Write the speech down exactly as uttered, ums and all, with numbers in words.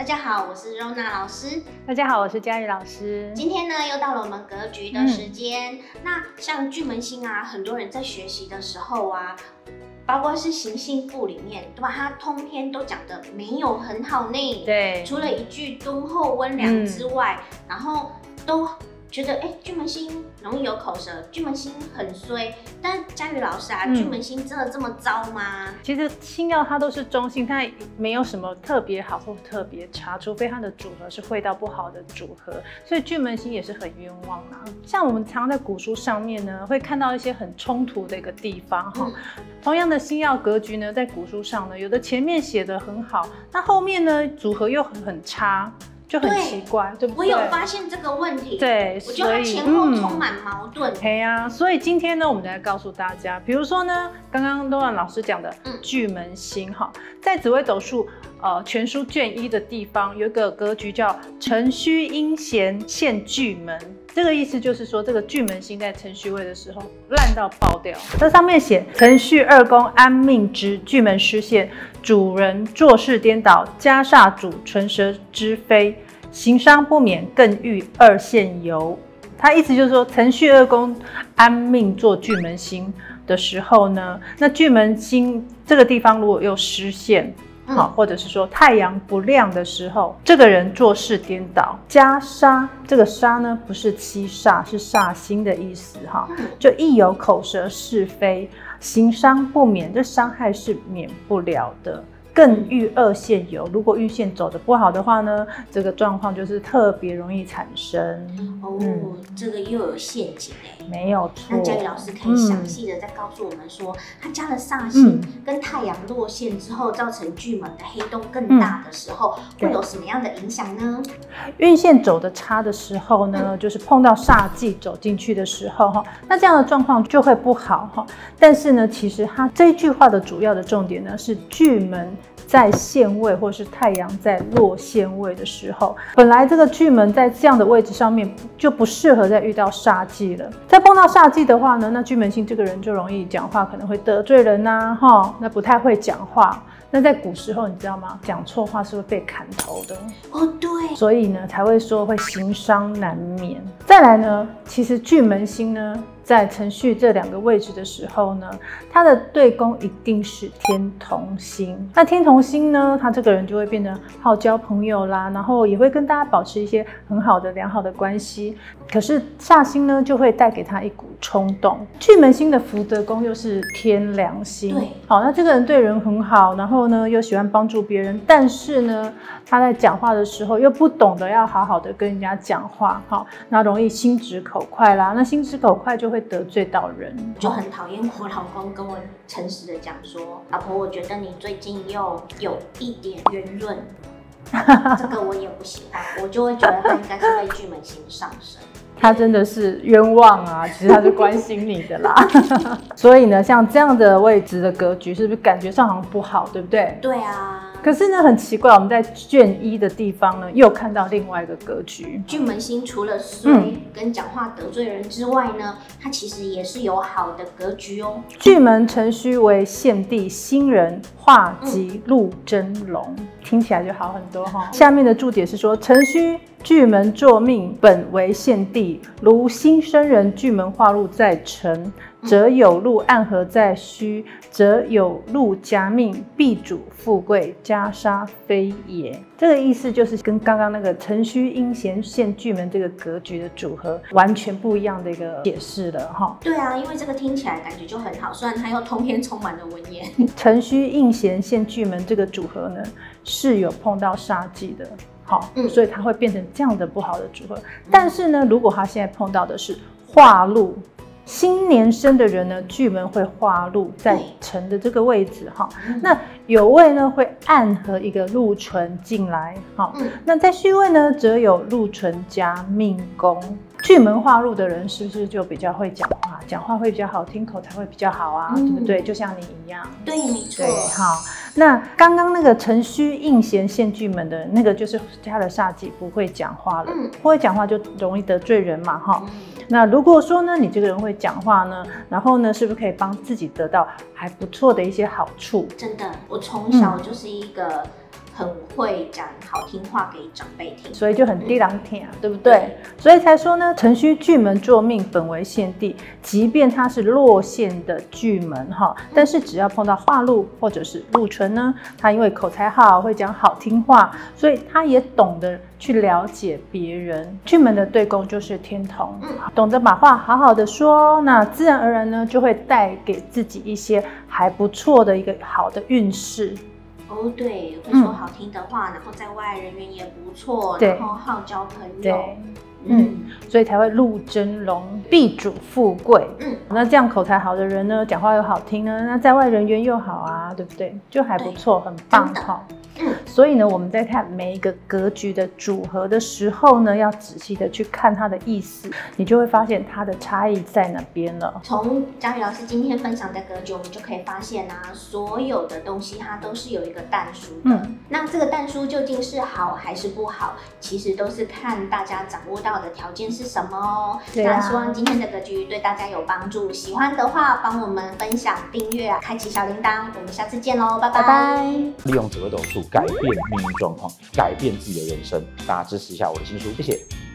大家好，我是Rona老师。 大家好，我是佳玉老师。 今天呢，又到了我们格局的时间。嗯、那像巨门星啊，很多人在学习的时候啊，包括是行星赋里面，都把它通篇都讲的没有很好呢。 对， 除了一句敦厚温良之外，嗯、然后都觉得哎，巨门星容易有口舌，巨门星很衰。但佳宇老师啊，嗯、巨门星真的这么糟吗？ 其实星曜它都是中性，它没有什么特别好或特别差，除非它的组合是会到不好的组合。所以巨门星也是很冤枉啊。像我们常在古书上面呢，会看到一些很冲突的一个地方哈。嗯、同样的星曜格局呢，在古书上呢，有的前面写的很好，那后面呢组合又很差。就很奇怪， 对, 对不对？ 我有发现这个问题， 对， 我觉得它前后充满矛盾。 对呀、嗯，所以今天呢，我们来告诉大家，比如说呢，刚刚Rona老师讲的巨门星哈，嗯、在紫微斗数呃全书卷一的地方有一个格局叫辰戌阴咸现巨门。这个意思就是说，这个巨门星在辰戌位的时候烂到爆掉。这上面写辰戌二宫安命之巨门失陷，主人做事颠倒，家煞主唇舌之非，行伤不免，更遇二线游。它意思就是说，辰戌二宫安命做巨门星的时候呢，那巨门星这个地方如果又失陷。好，或者是说太阳不亮的时候，这个人做事颠倒，加杀，这个杀呢不是七煞，是煞星的意思哈，就易有口舌是非，行伤不免，这伤害是免不了的。更遇二线游，如果运线走得不好的话呢，这个状况就是特别容易产生。 哦，嗯、这个又有陷阱哎， 没有错。 那佳宇老师可以详细的再告诉我们说，他、嗯、加了煞星跟太阳落陷之后，造成巨门的黑洞更大的时候，嗯、会有什么样的影响呢？ 运线走得差的时候呢，嗯、就是碰到煞忌走进去的时候哈，那这样的状况就会不好哈。但是呢，其实他这句话的主要的重点呢是巨门在陷位，或是太阳在落陷位的时候，本来这个巨门在这样的位置上面就不适合再遇到煞忌了。再碰到煞忌的话呢，那巨门星这个人就容易讲话可能会得罪人呐、啊，那不太会讲话。那在古时候你知道吗？讲错话是会被砍头的哦，对， 所以呢才会说会行伤难免。再来呢，其实巨门星呢，在辰戌这两个位置的时候呢，它的对宫一定是天同星。那天同星呢，他这个人就会变得好交朋友啦，然后也会跟大家保持一些很好的良好的关系。可是煞星呢，就会带给他一股冲动。巨门星的福德宫又是天梁星， 对， 好，那这个人对人很好，然后呢又喜欢帮助别人，但是呢他在讲话的时候又不懂得要好好的跟人家讲话，好，那容易心直口快啦。那心直口快就会得罪到人， 就很讨厌我老公跟我诚实的讲说，老婆，我觉得你最近又有一点圆润，这个我也不喜欢，我就会觉得他应该是被巨门星上升。 他真的是冤枉啊！其实他是关心你的啦。所以呢，像这样的位置的格局，是不是感觉上好像不好，对不对？ 对啊。 可是呢，很奇怪，我们在卷一的地方呢，又看到另外一个格局。 巨门星除了衰跟讲话得罪人之外呢，它其实也是有好的格局哦。 巨门辰戌为现地新人化吉禄真龙，嗯、听起来就好很多哈。下面的注解是说，辰戌巨门坐命本为现地，如新生人巨门化禄在辰，则有禄暗合在戌，则有禄夹命，必主富贵，家杀非也。这个意思就是跟刚刚那个辰戌阴咸现巨门这个格局的组合完全不一样的一个解释了哈。 对啊，因为这个听起来感觉就很好，虽然它又通篇充满了文言。 辰戌阴咸现巨门这个组合呢，是有碰到煞忌的。好，嗯、所以它会变成这样的不好的组合。但是呢，如果他现在碰到的是化禄，新年生的人呢，巨门会化禄在辰的这个位置哈。那有位呢会暗合一个禄存进来，好，那在戌位呢，则有禄存加命宫。巨门化禄的人是不是就比较会讲话？讲话会比较好听，口才会比较好啊，嗯、对不对？就像你一样。 对，没错。 对，好。那刚刚那个辰戌应咸现巨门的那个，就是他的煞忌不会讲话了，嗯、不会讲话就容易得罪人嘛，哈。嗯、那如果说呢，你这个人会讲话呢，然后呢，是不是可以帮自己得到还不错的一些好处？ 真的，我从小就是一个。 很会讲好听话给长辈听， 所以就很低狼听啊，对不对？所以才说呢，辰戌巨门坐命本为限地，即便它是落陷的巨门哈，但是只要碰到化禄或者是禄存呢，他因为口才好，会讲好听话，所以他也懂得去了解别人。巨门的对宫就是天同，嗯、懂得把话好好的说，那自然而然呢，就会带给自己一些还不错的一个好的运势。 哦，对，会说好听的话，嗯、然后在外人缘也不错，然后好交朋友。 嗯，所以才会禄真龙，必主富贵。嗯，那这样口才好的人呢，讲话又好听呢，那在外人缘又好啊，对不对？就还不错，很棒哈。嗯，所以呢，我们在看每一个格局的组合的时候呢，要仔细的去看它的意思，你就会发现它的差异在哪边了。 从嘉瑜老师今天分享的格局，我们就可以发现啊，所有的东西它都是有一个但书的。嗯，那这个但书究竟是好还是不好，其实都是看大家掌握到的条件是什么哦。对啊，那希望今天的格局对大家有帮助，喜欢的话帮我们分享、订阅啊，开启小铃铛，我们下次见喽，拜拜。拜拜。 利用紫微斗数改变命运状况，改变自己的人生，大家支持一下我的新书，谢谢。